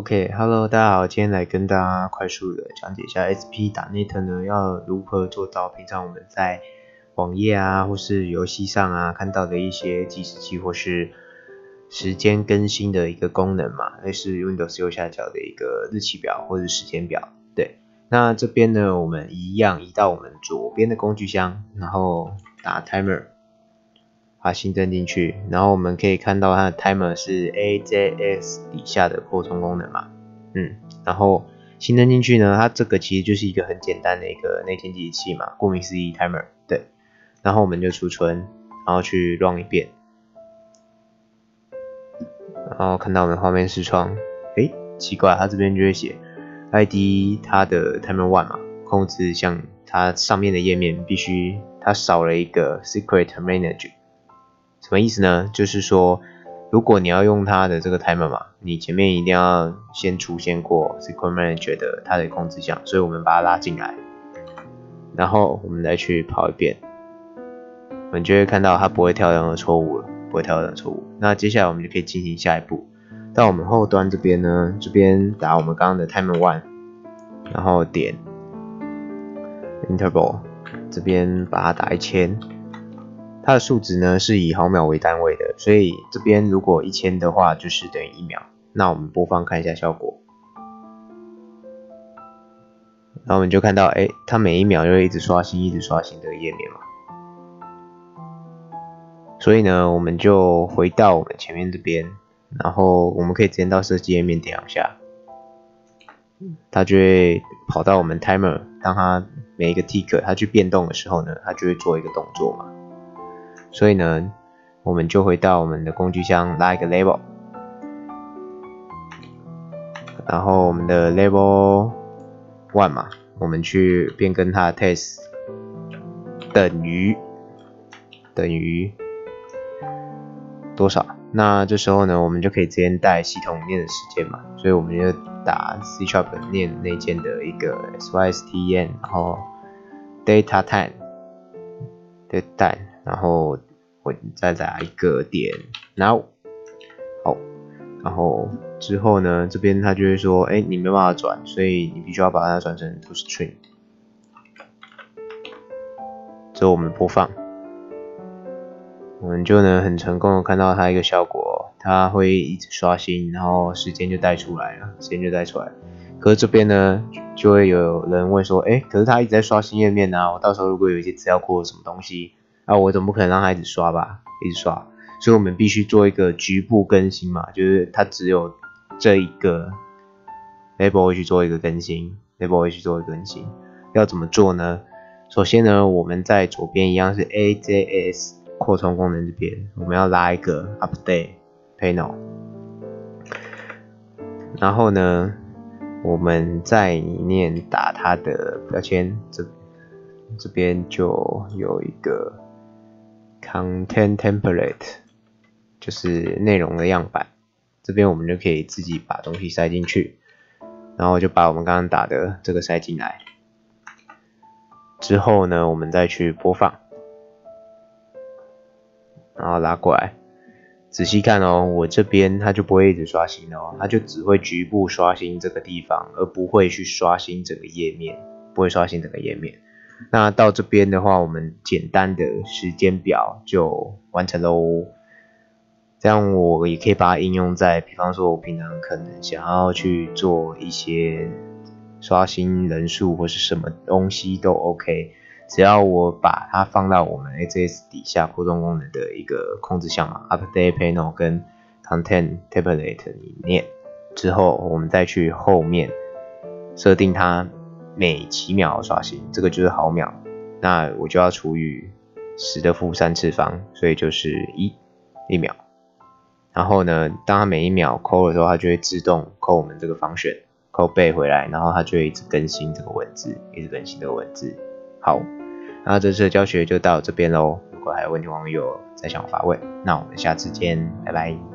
OK，Hello，大家好，今天来跟大家快速的讲解一下 SP.NET 呢要如何做到平常我们在网页啊或是游戏上啊看到的一些计时器或是时间更新的一个功能嘛，类似 Windows 右下角的一个日期表或者时间表。对，那这边呢我们一样移到我们左边的工具箱，然后打 Timer。把新增进去，然后我们可以看到它的 timer 是 AJS 底下的扩充功能嘛，然后新增进去呢，它这个其实就是一个很简单的一个内建计时器嘛，顾名思义 timer， 对，然后我们就储存，然后去 run 一遍，然后看到我们的画面视窗，奇怪，它这边就会写 ID 它的 timer 1嘛，控制像它上面的页面必须它少了一个 secret manager。什么意思呢？就是说，如果你要用它的这个 timer 嘛，你前面一定要先出现过 Secret Manager 的它的控制项，所以我们把它拉进来，然后我们再去跑一遍，我们就会看到它不会跳任何错误了，不会跳任何错误。那接下来我们就可以进行下一步，到我们后端这边呢，这边打我们刚刚的 timer 1，然后点 interval， 这边把它打1000。它的数值呢是以毫秒为单位的，所以这边如果1000的话就是等于1秒。那我们播放看一下效果，然后我们就看到，它每一秒就会一直刷新这个页面嘛。所以呢，我们就回到我们前面这边，然后我们可以直接到设计页面点2下，它就会跑到我们 timer， 当它每一个 tick 它去变动的时候呢，它就会做一个动作嘛。所以呢，我们就回到我们的工具箱，拉一个 label， 然后我们的 label 1嘛，我们去变更它的 test 等于多少？那这时候呢，我们就可以直接带系统念的时间嘛，所以我们就打 C# 念内建的一个 SYSTN， 然后 data time， 然后我再打一个点 now， 好，然后之后呢，这边它就会说，你没办法转，所以你必须要把它转成 toString。之后我们播放，我们就能很成功的看到它一个效果，它会一直刷新，然后时间就带出来了，可是这边呢，就会有人问说，可是它一直在刷新页面啊，我到时候如果有一些资料库什么东西，我总不可能让它一直刷吧，所以我们必须做一个局部更新嘛，就是它只有这一个 label 会去做一个更新，要怎么做呢？首先呢，我们在左边一样是 AJS 扩充功能这边，我们要拉一个 update panel， 然后呢，我们在里面打它的标签，这边就有一个 content template， 就是内容的样板，这边我们就可以自己把东西塞进去，然后就把我们刚刚打的这个塞进来，之后呢，我们再去播放，然后拉过来，仔细看哦，我这边它就不会一直刷新哦，它就只会局部刷新这个地方，而不会去刷新整个页面，那到这边的话，我们简单的时间表就完成喽。这样我也可以把它应用在，比方说我平常可能想要去做一些刷新人数或是什么东西都 OK， 只要我把它放到我们 AJS 底下扩充功能的一个控制项嘛 ，Update Panel 跟 Content Template 里面之后，我们再去后面设定它每几秒刷新，这个就是毫秒，那我就要除以10的负3次方，所以就是1秒。然后呢，当它每1秒call的时候，它就会自动call我们这个function call back 回来，然后它就会一直更新这个文字，好，那这次的教学就到这边咯，如果还有问题，网友再向我发问，那我们下次见，拜拜。